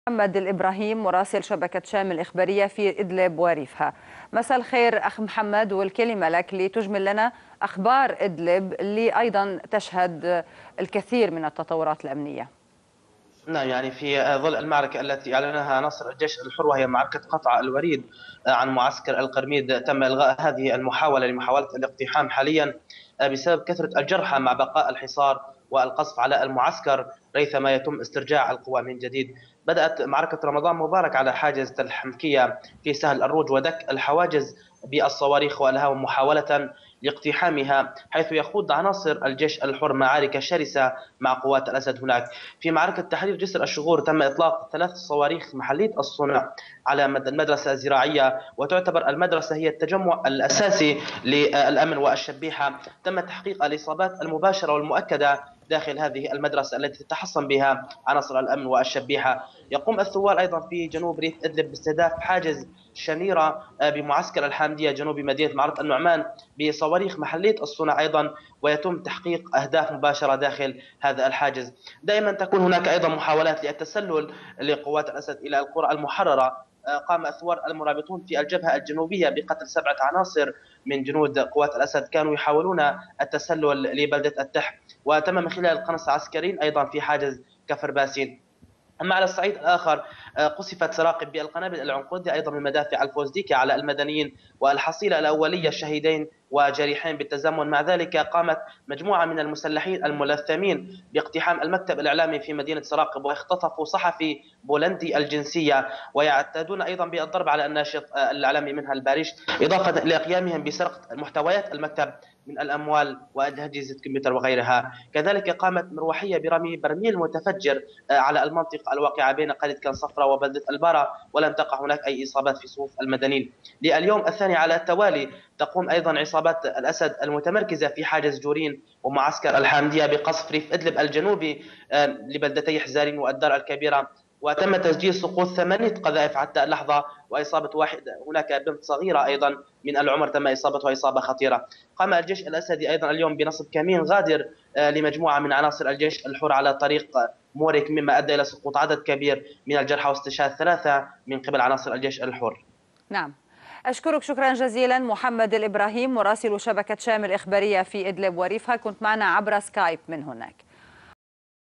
محمد الإبراهيم مراسل شبكة شام الإخبارية في إدلب وريفها. مساء الخير أخ محمد، والكلمة لك لتجمل لنا أخبار إدلب اللي أيضا تشهد الكثير من التطورات الأمنية. نعم، يعني في ظل المعركة التي أعلنها عناصر الجيش الحر وهي معركة قطع الوريد عن معسكر القرميد، تم إلغاء هذه المحاولة لمحاولة الاقتحام حاليا بسبب كثرة الجرحى مع بقاء الحصار والقصف على المعسكر ريثما يتم استرجاع القوى من جديد. بدأت معركة رمضان مبارك على حاجز تل حمكية في سهل الروج ودك الحواجز بالصواريخ والهواء محاولة لاقتحامها، حيث يخوض عناصر الجيش الحر معارك شرسة مع قوات الأسد هناك. في معركة تحرير جسر الشغور تم إطلاق 3 صواريخ محلية الصنع على المدرسة الزراعية، وتعتبر المدرسة هي التجمع الأساسي للأمن والشبيحة. تم تحقيق الإصابات المباشرة والمؤكدة داخل هذه المدرسة التي تتحصن بها عناصر الأمن والشبيحة. يقوم الثوار أيضا في جنوب ريف إدلب باستهداف حاجز شنيرة بمعسكر الحامدية جنوب مدينة معرة النعمان بصواريخ محلية الصنع أيضا، ويتم تحقيق أهداف مباشرة داخل هذا الحاجز. دائما تكون هناك أيضا محاولات للتسلل لقوات الأسد إلى القرى المحررة. قام الثوار المرابطون في الجبهة الجنوبية بقتل 7 عناصر من جنود قوات الأسد كانوا يحاولون التسلل لبلدة التح، وتم من خلال قنص عسكريين أيضا في حاجز كفر باسين. أما على الصعيد الآخر قصفت سراقب بالقنابل العنقودية أيضا من مدافع الفوزديكي على المدنيين، والحصيلة الأولية الشهيدين وجريحين بالتزامن مع ذلك. قامت مجموعة من المسلحين الملثمين باقتحام المكتب الإعلامي في مدينة سراقب واختطفوا صحفي بولندي الجنسية، ويعتادون أيضا بالضرب على الناشط الإعلامي منها الباريش، إضافة إلى قيامهم بسرقة محتويات المكتب من الأموال وأجهزة كمبيوتر وغيرها. كذلك قامت مروحية برمي برميل متفجر على المنطقة الواقعة بين قرية كان صفراء وبلدة البارة، ولم تقع هناك أي إصابات في صفوف المدنيين. لليوم الثاني على التوالي تقوم أيضا عصابات الأسد المتمركزة في حاجز جورين ومعسكر الحامدية بقصف ريف إدلب الجنوبي لبلدتي حزارين والدار الكبيرة، وتم تسجيل سقوط 8 قذائف حتى اللحظة وإصابة واحد. هناك بنت صغيرة أيضا من العمر تم إصابتها إصابة خطيرة. قام الجيش الأسدي أيضا اليوم بنصب كمين غادر لمجموعة من عناصر الجيش الحر على طريق مورك، مما أدى إلى سقوط عدد كبير من الجرحى واستشهاد 3 من قبل عناصر الجيش الحر. نعم، أشكرك شكرا جزيلا محمد الإبراهيم مراسل شبكة شام الإخبارية في إدلب وريفها، كنت معنا عبر سكايب من هناك.